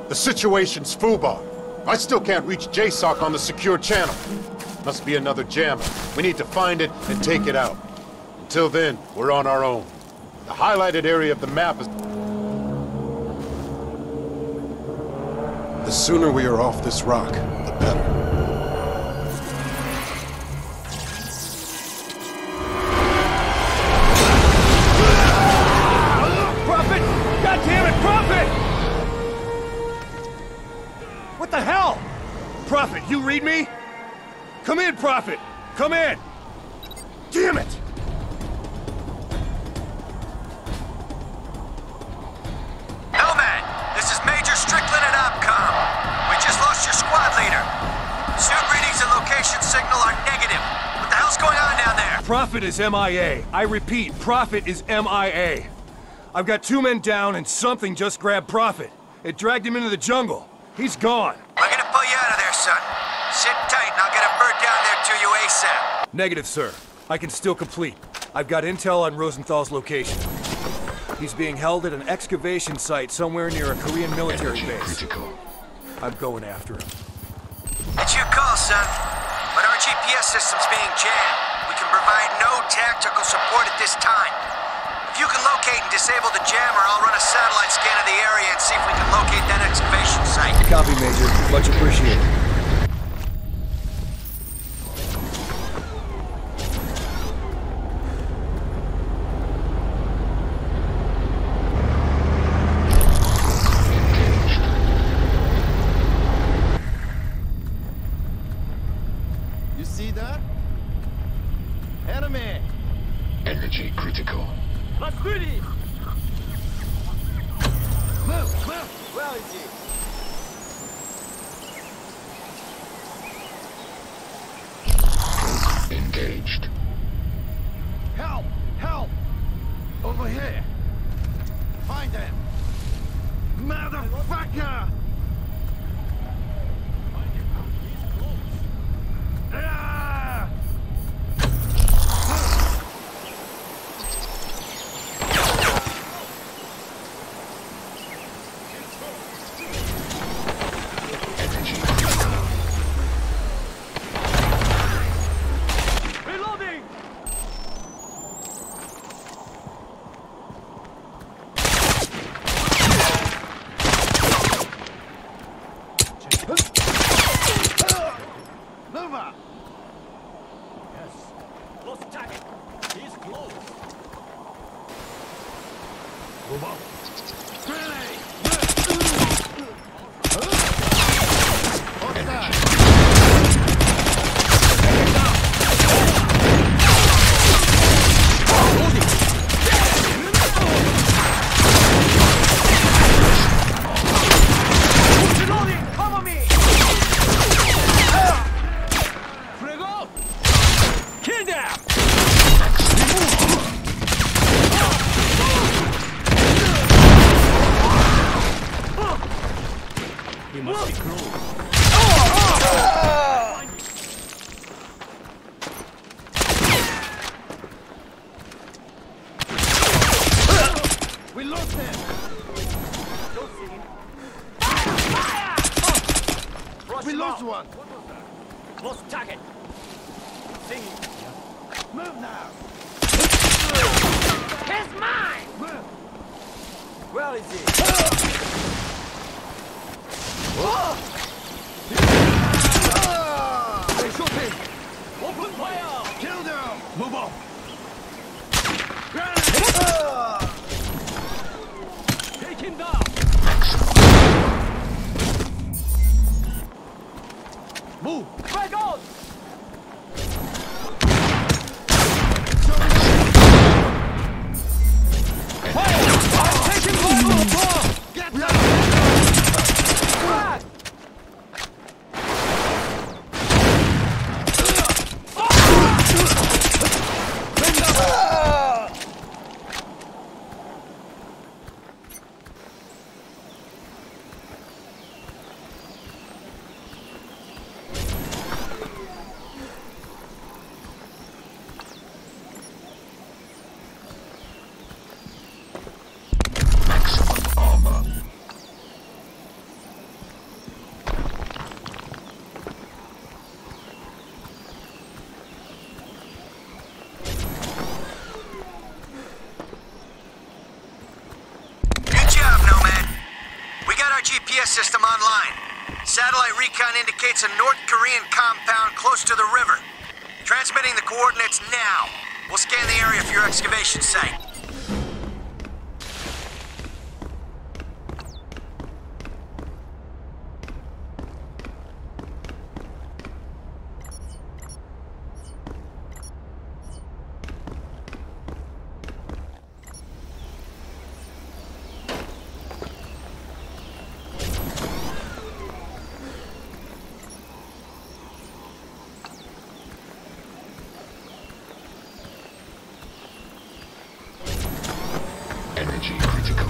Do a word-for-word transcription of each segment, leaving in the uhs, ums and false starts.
The situation's foobar. I still can't reach J SOC on the secure channel. Must be another jammer. We need to find it and take it out. Until then, we're on our own. The highlighted area of the map is... The sooner we are off this rock, the better. Prophet! God damn it, Prophet! What the hell? Prophet, you read me? Come in, Prophet! Come in! Damn it! Hellman, this is Major Strickland at OPCOM. We just lost your squad leader. Suit readings and location signal are negative. What the hell's going on down there? Prophet is M I A. I repeat, Prophet is M I A. I've got two men down and something just grabbed Prophet. It dragged him into the jungle. He's gone. We're gonna pull you out of there, son. Sit tight and I'll get a bird down there to you ASAP. Negative, sir. I can still complete. I've got intel on Rosenthal's location. He's being held at an excavation site somewhere near a Korean military base. Critical. I'm going after him. It's your call, son. But our G P S system's being jammed. We can provide no tactical support at this time. If you can locate and disable the jammer, I'll run a satellite scan of the area and see if we can locate that excavation site. Copy, Major. Much appreciated. You see that? Enemy! Energy critical. Let's do this! Move! Move! Where is he? Engaged. Help! Help! Over here! Find them! Motherfucker! Ah! Reloading! Nova! Yes. Lost target. He's close. Move up. Grenade! Reloading! Cover me! Frego! Kill them! He must be cruel. We lost him! Don't see him. We lost one! Lost target! See him. Move now! He's mine! Where is he? They shoot him! Open fire! Kill them! Move on! Take him down! Move! Back out! Fire! Take him down! Get down! P S system online. Satellite recon indicates a North Korean compound close to the river. Transmitting the coordinates now. We'll scan the area for your excavation site. Energy critical.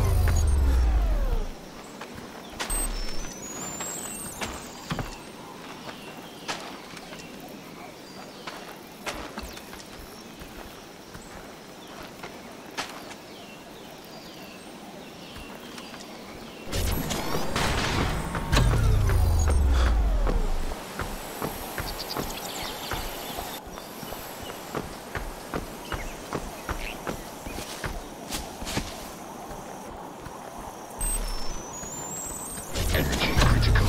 Energy critical.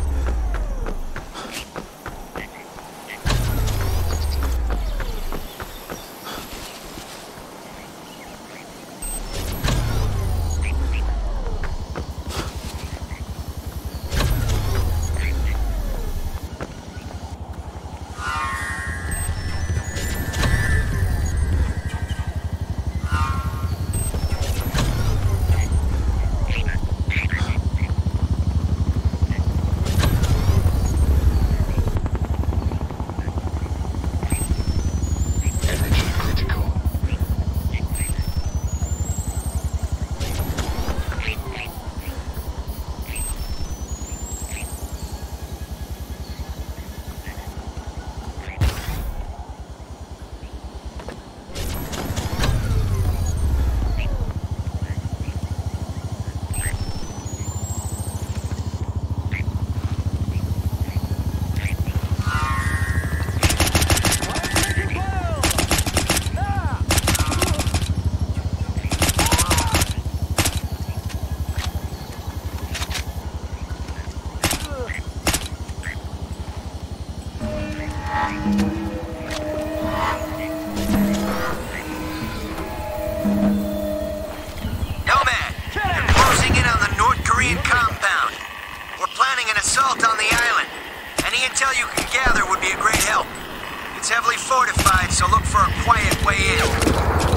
It's heavily fortified, so look for a quiet way in.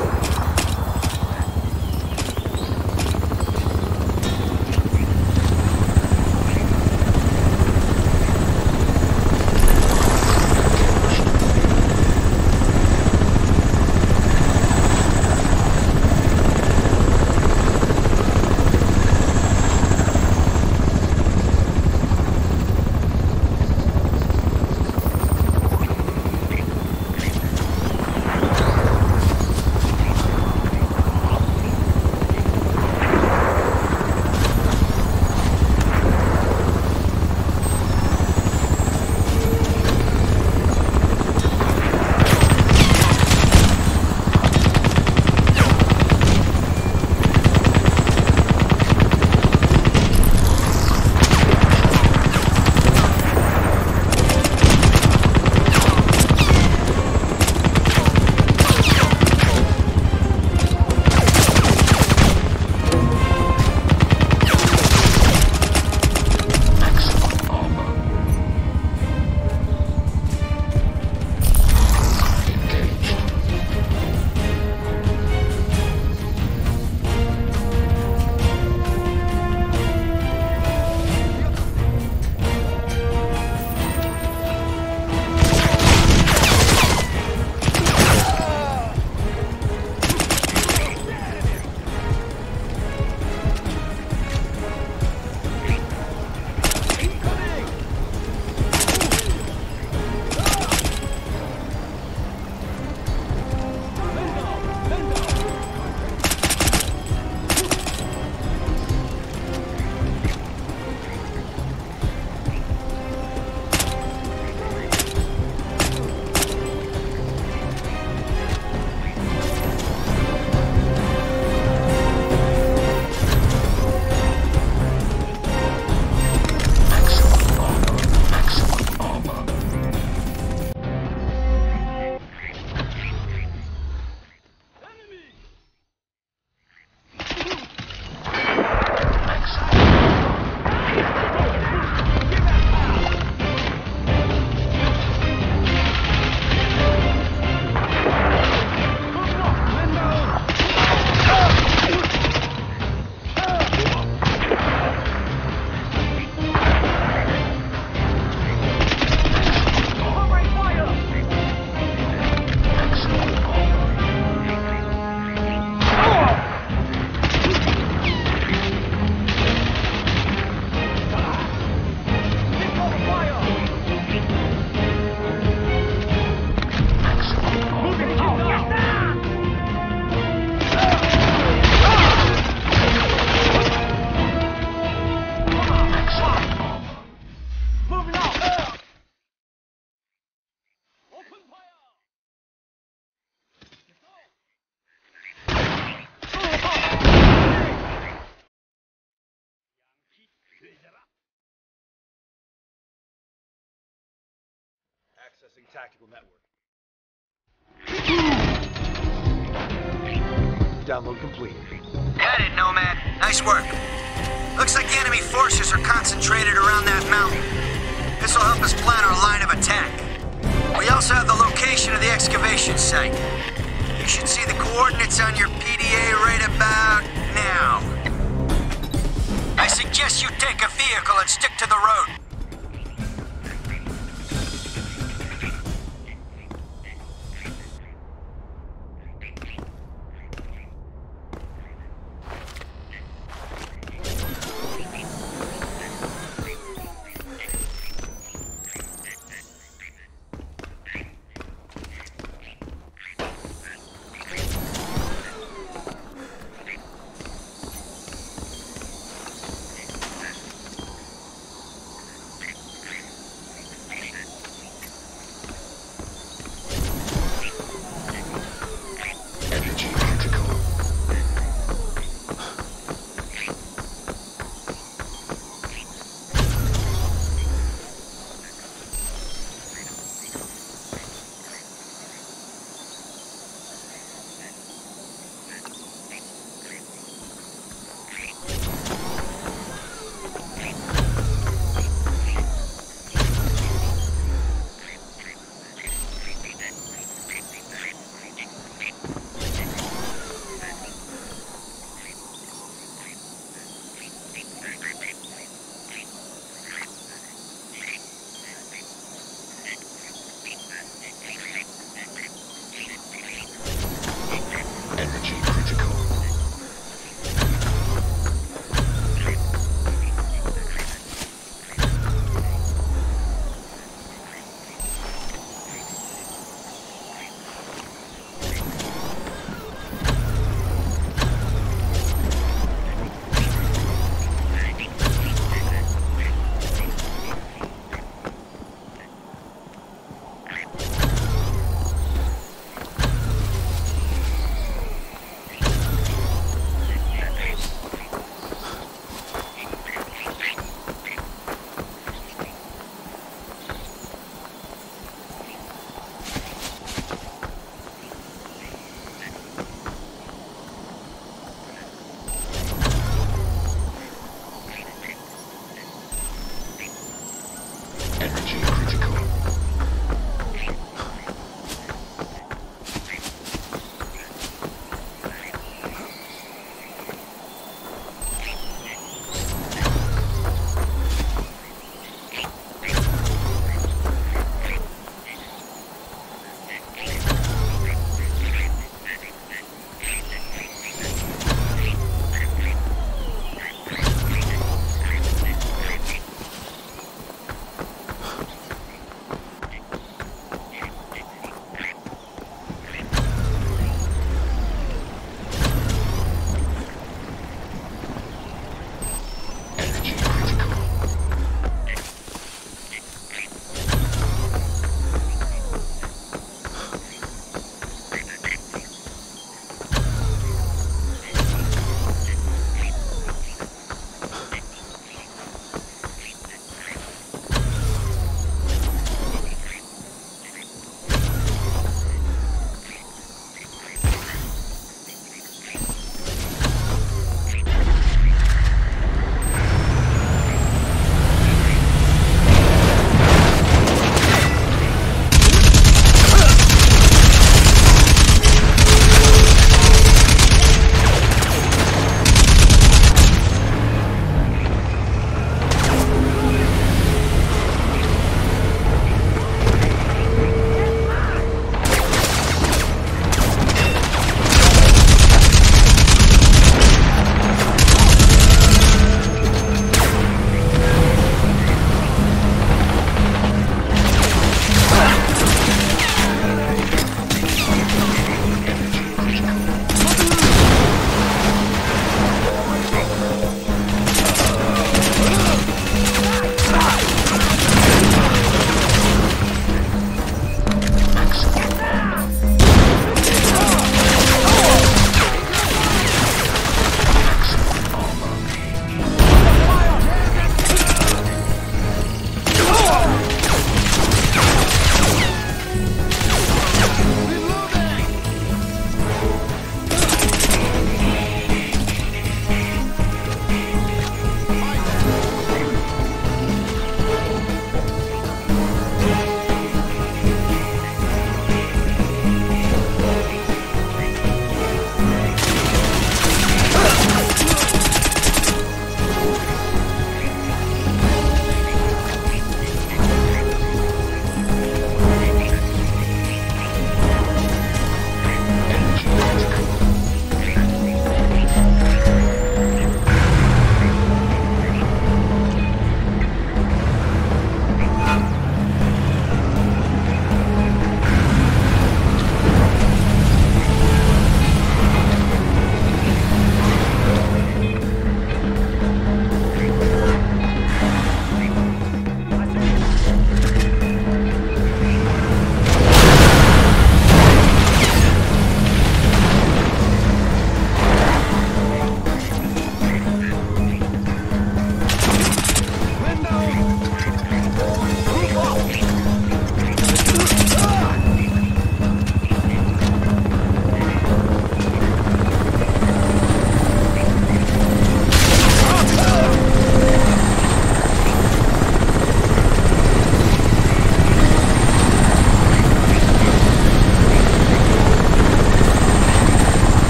Processing tactical network. Download complete. Got it, Nomad. Nice work. Looks like enemy forces are concentrated around that mountain. This will help us plan our line of attack. We also have the location of the excavation site. You should see the coordinates on your P D A right about now. I suggest you take a vehicle and stick to the road.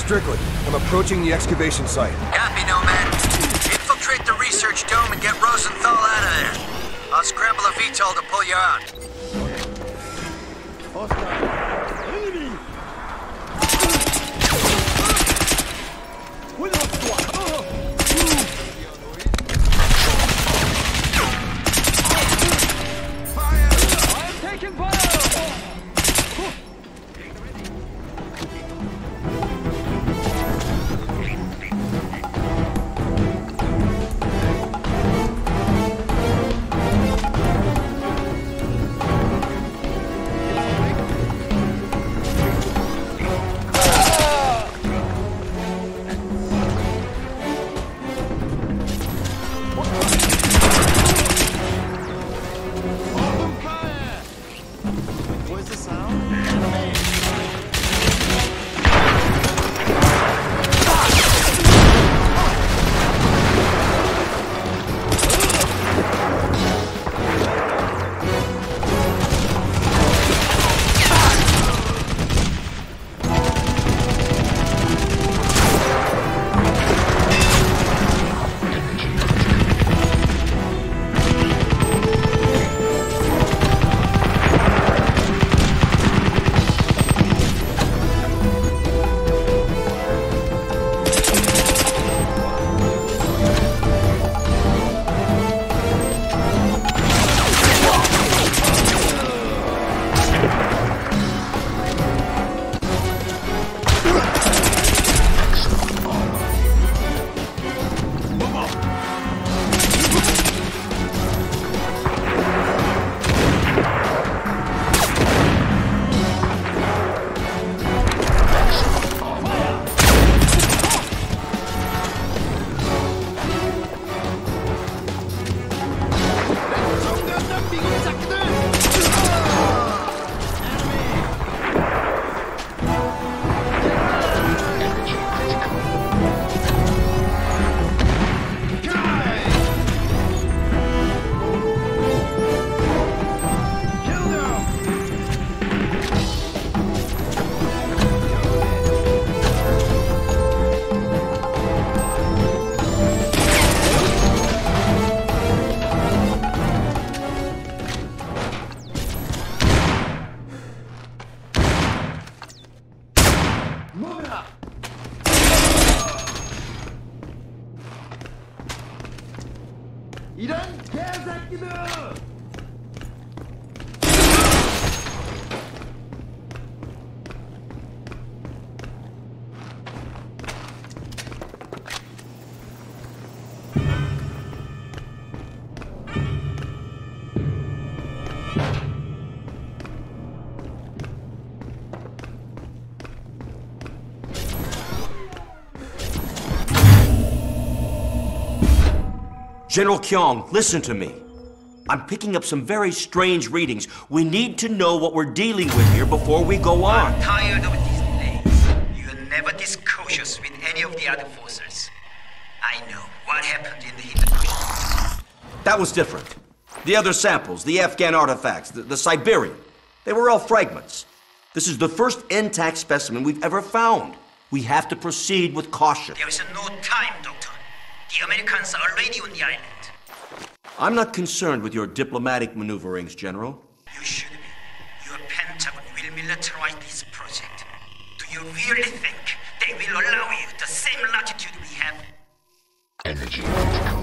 Strickland. I'm approaching the excavation site. Copy, Nomad. Infiltrate the research dome and get Rosenthal out of there. I'll scramble a V TOL to pull you out. Enemy! With us, fire! I'm taking fire! 이런 개새끼들! General Kyong, listen to me. I'm picking up some very strange readings. We need to know what we're dealing with here before we go on. I'm tired of these delays. You're never this cautious with any of the other forces. I know what happened in the Hindukush. That was different. The other samples, the Afghan artifacts, the, the Siberian, they were all fragments. This is the first intact specimen we've ever found. We have to proceed with caution. There is no time, Doctor. The Americans are already on the island. I'm not concerned with your diplomatic maneuverings, General. You should be. Your Pentagon will militarize this project. Do you really think they will allow you the same latitude we have? Energy critical.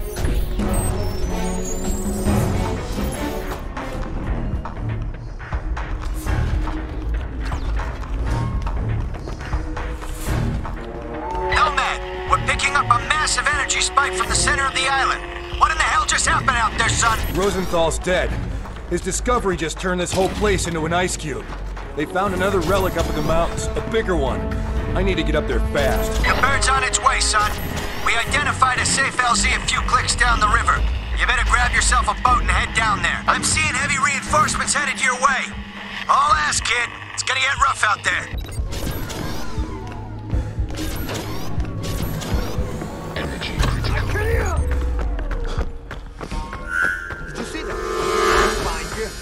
Nomad, we're picking up a massive energy spike from the center of the island. What in the hell just happened out there, son? Rosenthal's dead. His discovery just turned this whole place into an ice cube. They found another relic up in the mountains, a bigger one. I need to get up there fast. Your bird's on its way, son. We identified a safe L Z a few clicks down the river. You better grab yourself a boat and head down there. I'm seeing heavy reinforcements headed your way. All ass, kid. It's gonna get rough out there. Energy critical. Did you see that? Find you.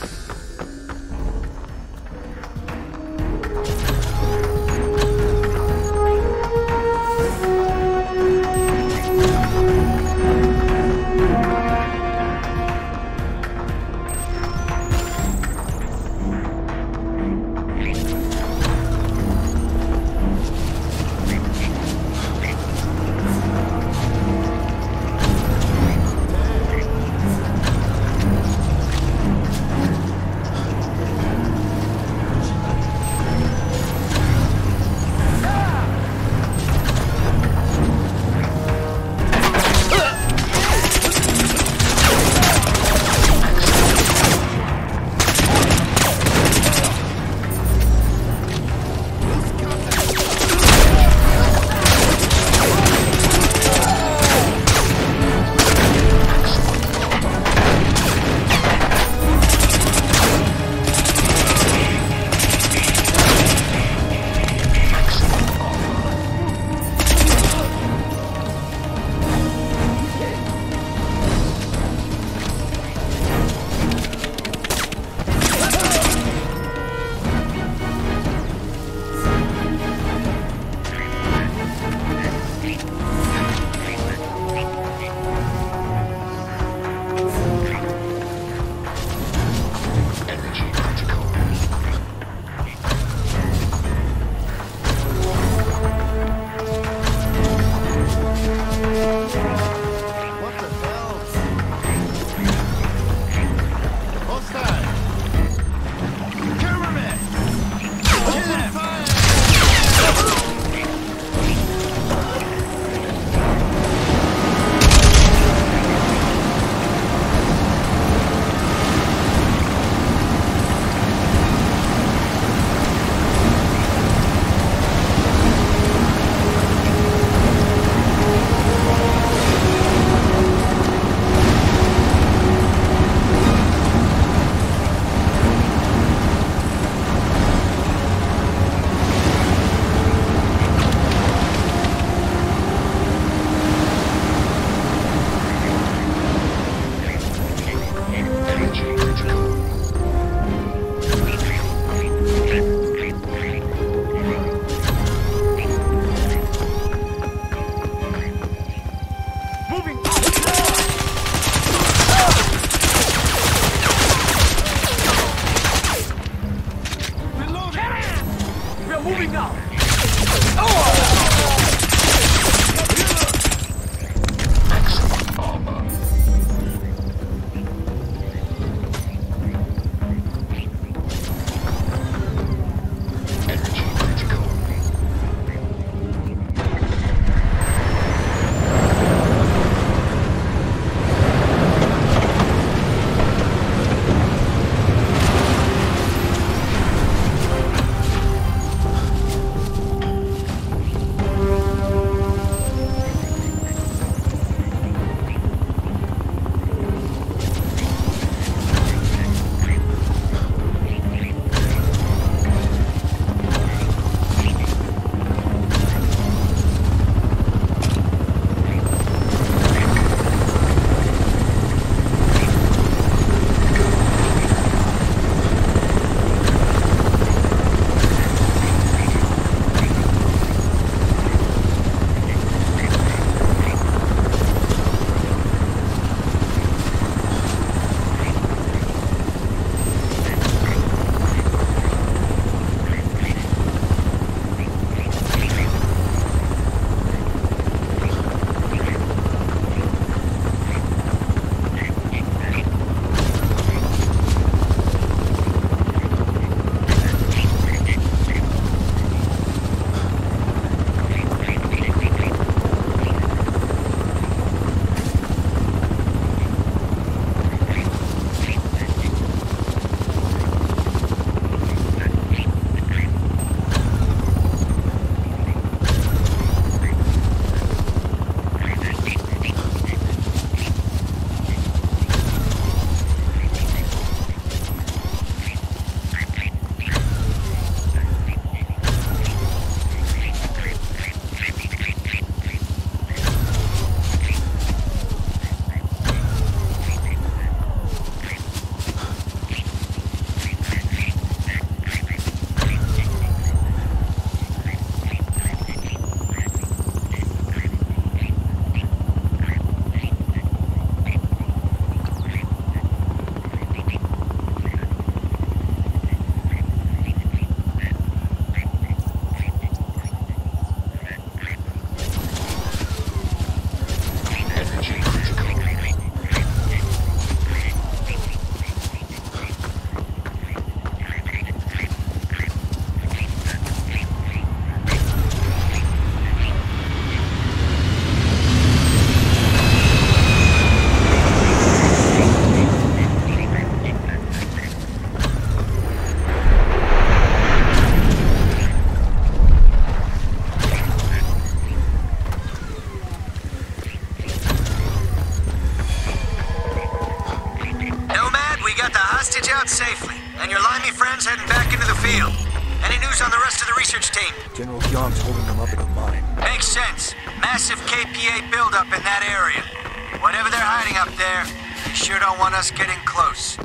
Moving now! Maximum armor. Energy critical. Safely, and your limey friends heading back into the field. Any news on the rest of the research team? General Young's holding them up at the mine. Makes sense. Massive K P A buildup in that area. Whatever they're hiding up there, they sure don't want us getting close.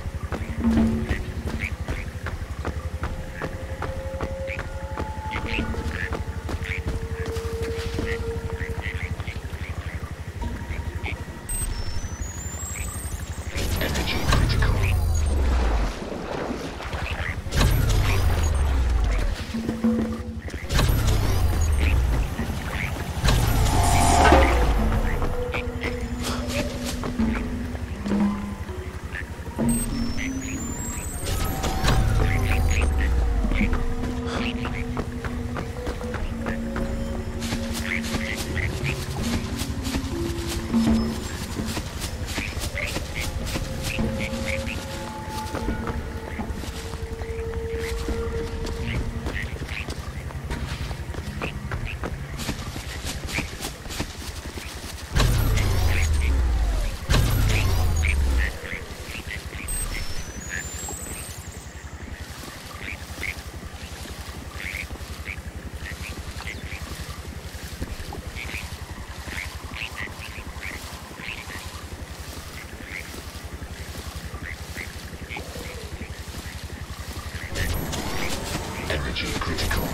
Energy critical.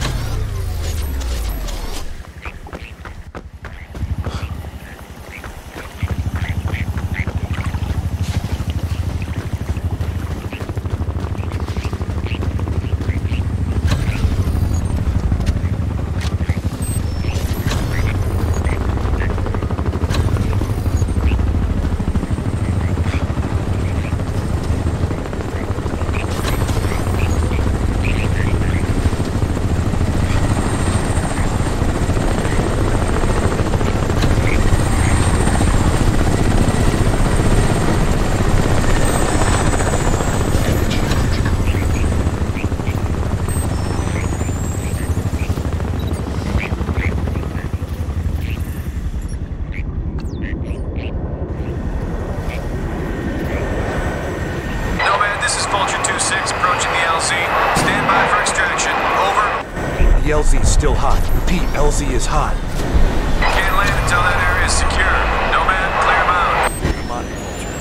L Z is still hot. Repeat, L Z is hot. Can't land until that area is secure. Nomad, clear him out. I'm on it, Vulture.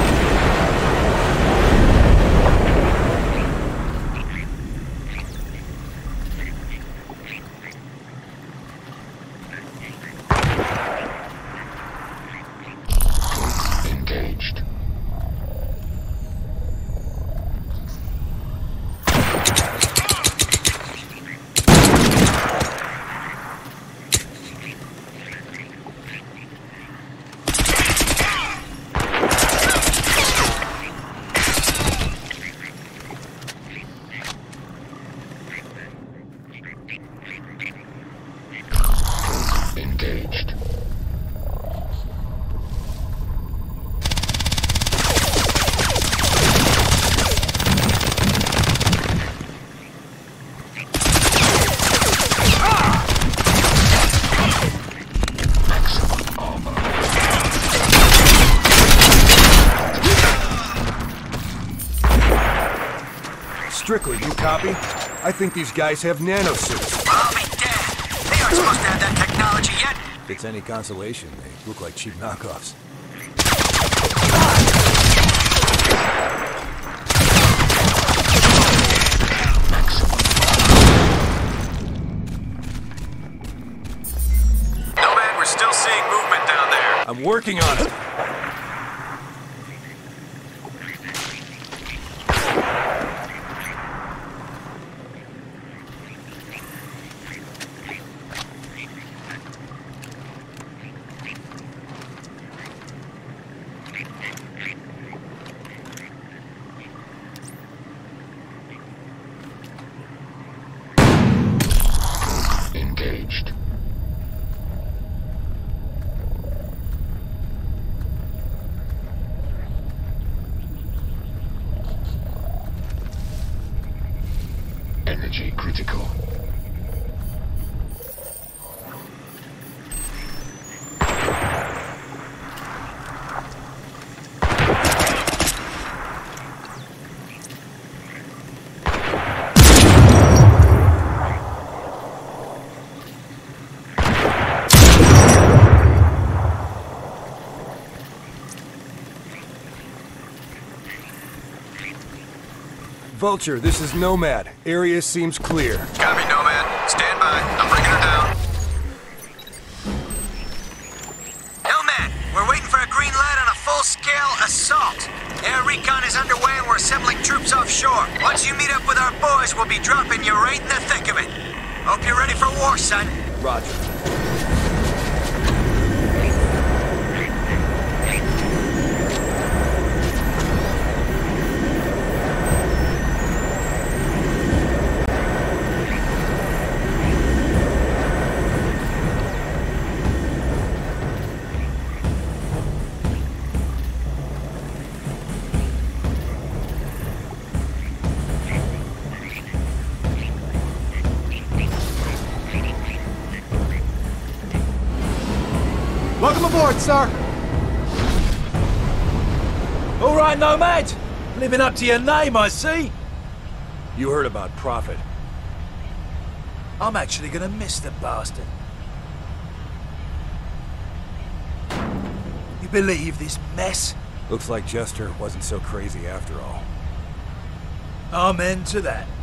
Engaged. Engaged. Maximum armor. Strictly, you copy? I think these guys have nanosuits. I'll be dead. They aren't supposed to have that technology yet. If it's any consolation, they look like cheap knockoffs. Nomad, we're still seeing movement down there. I'm working on it. Engaged. Energy critical. Vulture, this is Nomad. Area seems clear. Copy, Nomad. Stand by. I'm bringing her down. Nomad, we're waiting for a green light on a full-scale assault. Air recon is underway and we're assembling troops offshore. Once you meet up with our boys, we'll be dropping you right in the thick of it. Hope you're ready for war, son. Roger. Welcome aboard, sir. All right, Nomad. Living up to your name, I see. You heard about Prophet. I'm actually gonna miss the bastard. You believe this mess? Looks like Jester wasn't so crazy after all. Amen to that.